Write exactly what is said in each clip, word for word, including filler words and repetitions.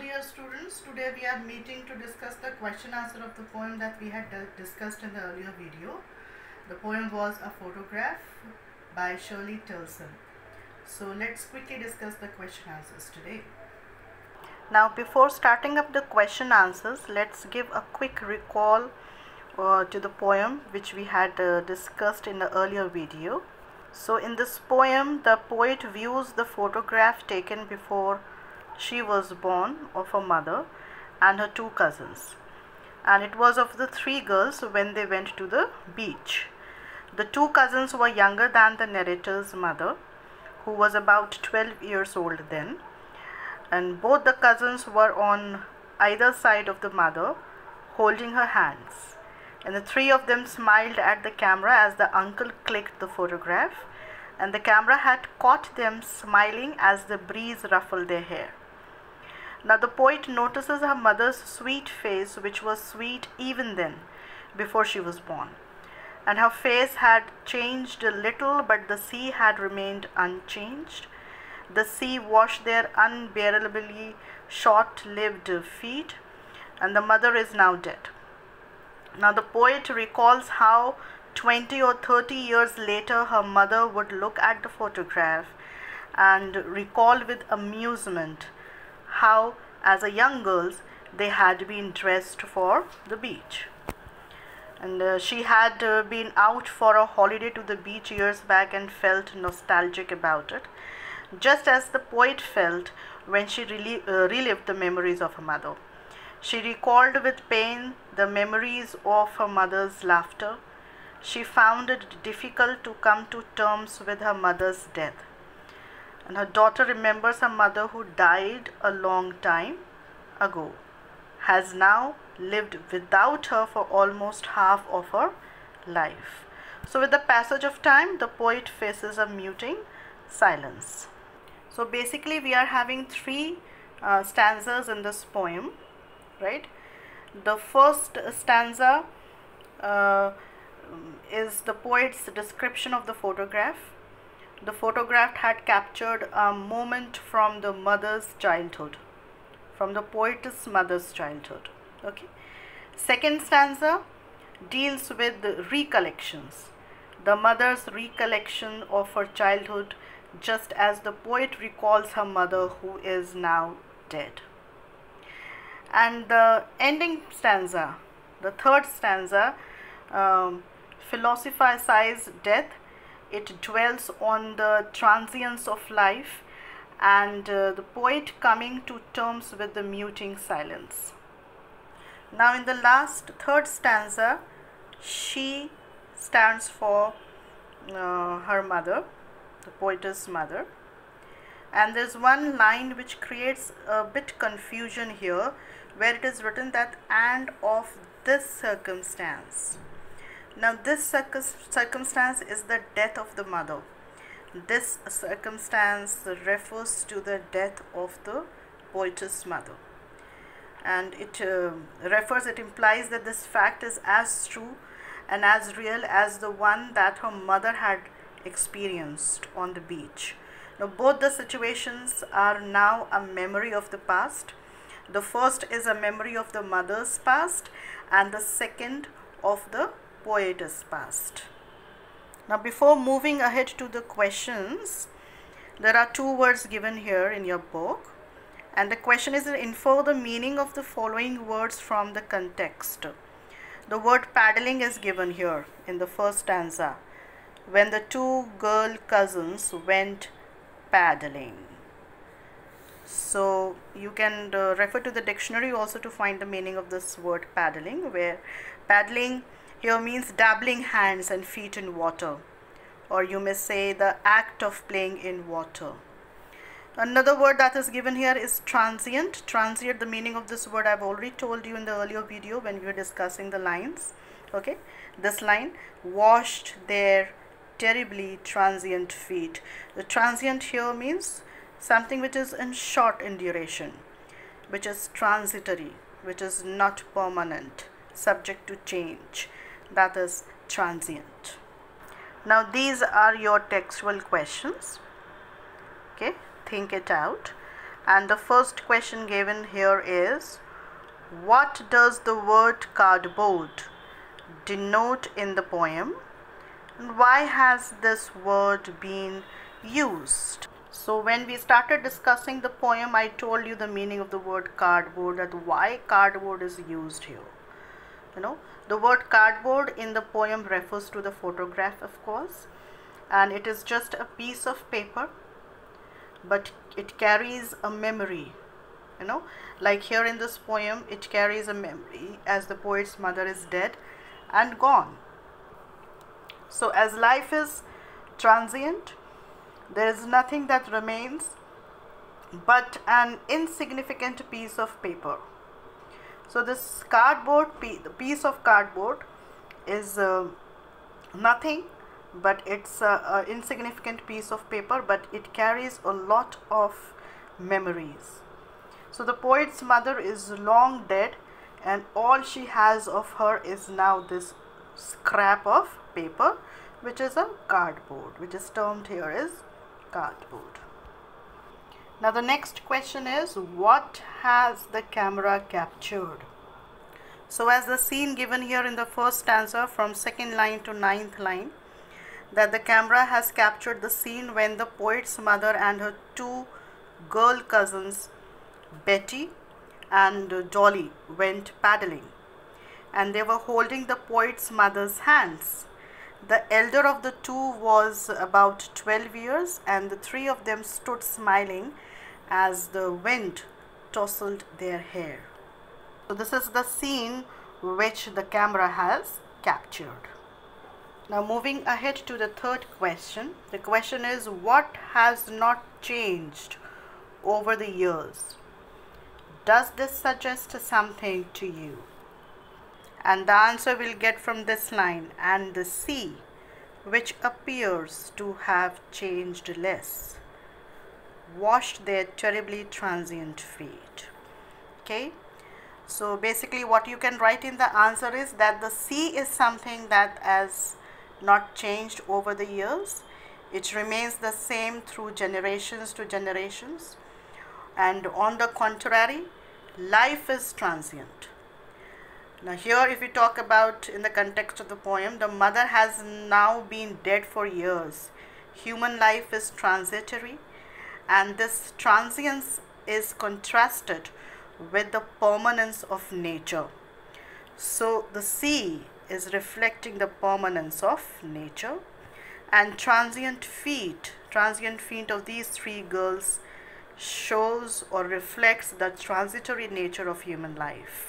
dear students, today we are meeting to discuss the question answer of the poem that we had discussed in the earlier video. The poem was A Photograph by Shirley Tilson. So let's quickly discuss the question answers today. Now before starting up the question answers, let's give a quick recall uh, to the poem which we had uh, discussed in the earlier video. So in this poem, the poet views the photograph taken before she was born of her mother and her two cousins, and it was of the three girls when they went to the beach. The two cousins were younger than the narrator's mother, who was about twelve years old then, and both the cousins were on either side of the mother holding her hands, and the three of them smiled at the camera as the uncle clicked the photograph, and the camera had caught them smiling as the breeze ruffled their hair. Now the poet notices her mother's sweet face, which was sweet even then, before she was born, and her face had changed a little, but the sea had remained unchanged. The sea washed their unbearably short-lived feet, and the mother is now dead. Now the poet recalls how twenty or thirty years later her mother would look at the photograph and recall with amusement how as a young girls they had been dressed for the beach, and uh, she had uh, been out for a holiday to the beach years back and felt nostalgic about it, just as the poet felt when she rel uh, relived the memories of her mother. She recalled with pain the memories of her mother's laughter. She found it difficult to come to terms with her mother's death. And her daughter remembers her mother, who died a long time ago, has now lived without her for almost half of her life. So with the passage of time, the poet faces a muting silence. So basically we are having three uh, stanzas in this poem, right? The first stanza uh, is the poet's description of the photograph. The photograph had captured a moment from the mother's childhood, from the poetess mother's childhood. Okay. Second stanza deals with the recollections, the mother's recollection of her childhood, just as the poet recalls her mother, who is now dead. And the ending stanza, the third stanza, um, philosophizes death. It dwells on the transience of life and uh, the poet coming to terms with the muting silence. Now in the last third stanza, she stands for uh, her mother, the poetess mother, and there's one line which creates a bit confusion here, where it is written that "and of this circumstance." Now this circumstance is the death of the mother. This circumstance refers to the death of the poetess mother, and it uh, refers, it implies that this fact is as true and as real as the one that her mother had experienced on the beach. Now both the situations are now a memory of the past. The first is a memory of the mother's past, and the second of the poetess past. Now before moving ahead to the questions, there are two words given here in your book, and the question is to infer the meaning of the following words from the context. The word paddling is given here in the first stanza, when the two girl cousins went paddling. So you can uh, refer to the dictionary also to find the meaning of this word paddling, where paddling here means dabbling hands and feet in water, or you may say the act of playing in water. Another word that is given here is transient. Transient, the meaning of this word I've already told you in the earlier video when we were discussing the lines. Okay, this line, washed their terribly transient feet. The transient here means something which is in short in duration, which is transitory, which is not permanent, subject to change. That is transient. Now these are your textual questions. Okay, think it out. And the first question given here is, what does the word cardboard denote in the poem, and why has this word been used? So when we started discussing the poem, I told you the meaning of the word cardboard, that why cardboard is used here. You know, the word cardboard in the poem refers to the photograph, of course, and it is just a piece of paper, but it carries a memory. You know, like here in this poem, it carries a memory as the poet's mother is dead and gone. So as life is transient, there is nothing that remains but an insignificant piece of paper. So this cardboard, the piece of cardboard is uh, nothing, but it's an insignificant piece of paper, but it carries a lot of memories. So the poet's mother is long dead, and all she has of her is now this scrap of paper, which is a cardboard, which is termed here as cardboard. Now the next question is, what has the camera captured? So as the scene given here in the first stanza from second line to ninth line, that the camera has captured the scene when the poet's mother and her two girl cousins, Betty and Dolly, went paddling, and they were holding the poet's mother's hands. The elder of the two was about twelve years, and the three of them stood smiling as the wind tousled their hair. So this is the scene which the camera has captured. Now moving ahead to the third question. The question is, what has not changed over the years? Does this suggest something to you? And the answer we'll get from this line, and the sea, which appears to have changed less, washed their terribly transient feet. Okay, so basically what you can write in the answer is that the sea is something that has not changed over the years. It remains the same through generations to generations, and on the contrary, life is transient. Now here, if we talk about in the context of the poem, the mother has now been dead for years. Human life is transitory, and this transience is contrasted with the permanence of nature. So the sea is reflecting the permanence of nature, and transient feet, transient feet of these three girls shows or reflects the transitory nature of human life.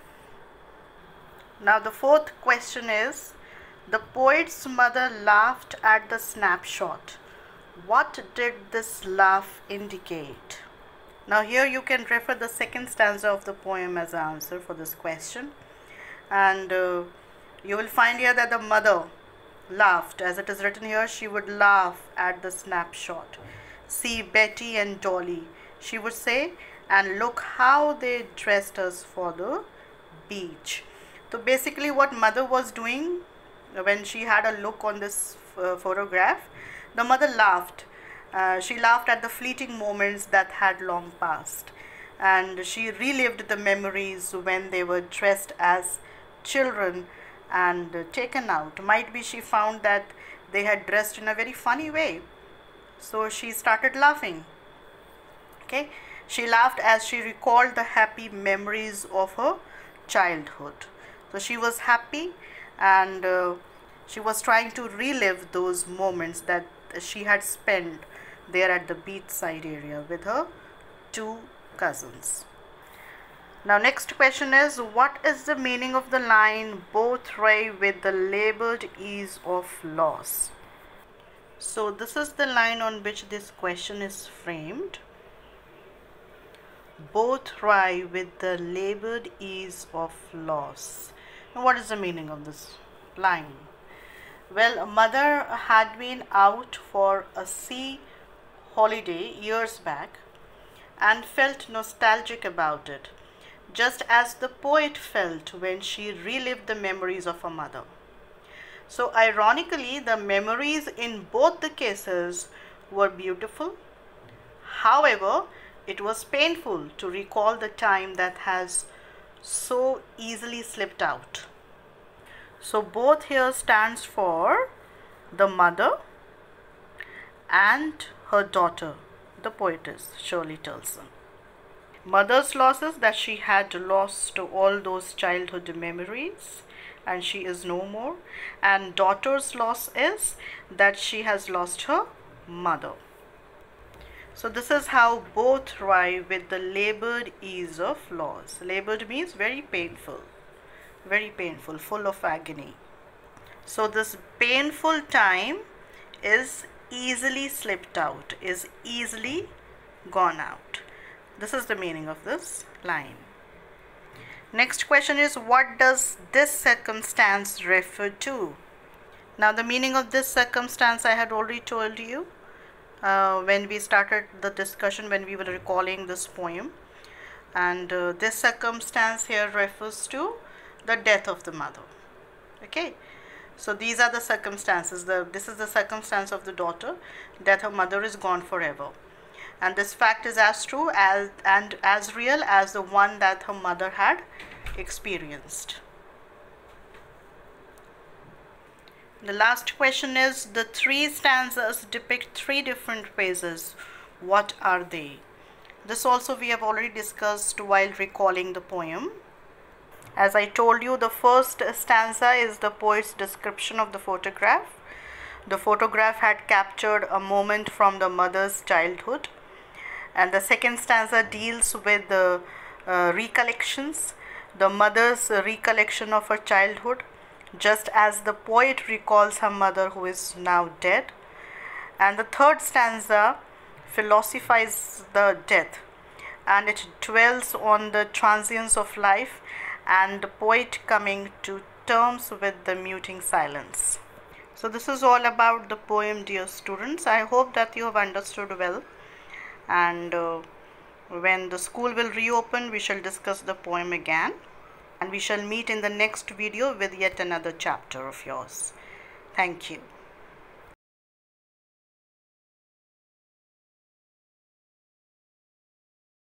Now the fourth question is, the poet's mother laughed at the snapshot. What did this laugh indicate? Now here you can refer the second stanza of the poem as an answer for this question, and uh, you will find here that the mother laughed, as it is written here, she would laugh at the snapshot. See Betty and Dolly, she would say, and look how they dressed us for the beach. So basically what mother was doing when she had a look on this uh, photograph, the mother laughed. Uh, she laughed at the fleeting moments that had long passed, and she relived the memories when they were dressed as children and uh, taken out. Might be she found that they had dressed in a very funny way, so she started laughing. Okay, she laughed as she recalled the happy memories of her childhood. So she was happy, and uh, she was trying to relive those moments that she had spent there at the beachside area with her two cousins. Now next question is, what is the meaning of the line, both ray with the laboured ease of loss? So this is the line on which this question is framed. Both lie with the laboured ease of loss. Now what is the meaning of this line? Well, a mother had been out for a sea holiday years back and felt nostalgic about it, just as the poet felt when she relived the memories of her mother. So ironically, the memories in both the cases were beautiful. However, It was painful to recall the time that has so easily slipped out. So both here stands for the mother and her daughter, the poetess Shirley Tilson. Mother's loss is that she had lost all those childhood memories and she is no more, and daughter's loss is that she has lost her mother. So this is how both thrive with the labored ease of loss. Labored means very painful, very painful, full of agony. So this painful time is easily slipped out, is easily gone out. This is the meaning of this line. Next question is, what does this circumstance refer to? Now the meaning of this circumstance I had already told you uh, when we started the discussion, when we were recalling this poem. And uh, this circumstance here refers to the death of the mother. Okay. So these are the circumstances. The, this is the circumstance of the daughter, that her mother is gone forever. And this fact is as true as and as real as the one that her mother had experienced. The last question is, the three stanzas depict three different phases. What are they? This also we have already discussed while recalling the poem. As I told you, the first stanza is the poet's description of the photograph. The photograph had captured a moment from the mother's childhood. And the second stanza deals with the uh, recollections, the mother's recollection of her childhood, just as the poet recalls her mother who is now dead. And the third stanza philosophizes the death, and it dwells on the transience of life and the poet coming to terms with the muting silence. So this is all about the poem, dear students. I hope that you have understood well. And uh, when the school will reopen, we shall discuss the poem again, and we shall meet in the next video with yet another chapter of yours. Thank you.